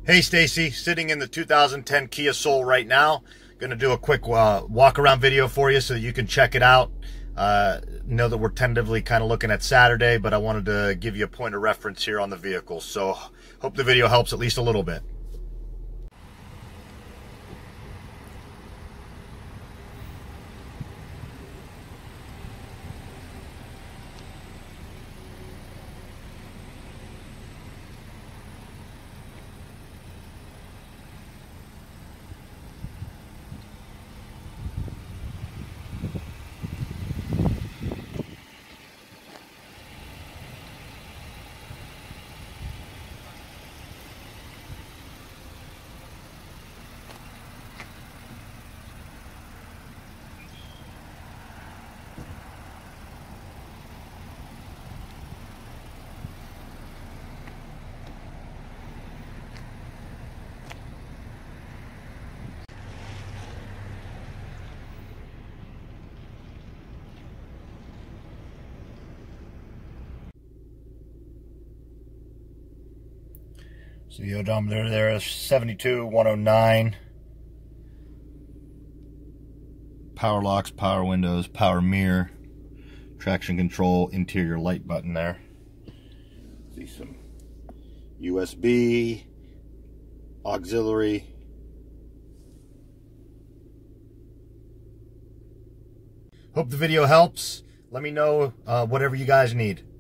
Hey Stacy, sitting in the 2010 Kia Soul right now. Going to do a quick walk around video for you so that you can check it out. Know that we're tentatively kind of looking at Saturday, but I wanted to give you a point of reference here on the vehicle. So hope the video helps at least a little bit. So the odometer there is 72,109. Power locks, power windows, power mirror, traction control, interior light button there. See some USB, auxiliary. Hope the video helps. Let me know whatever you guys need.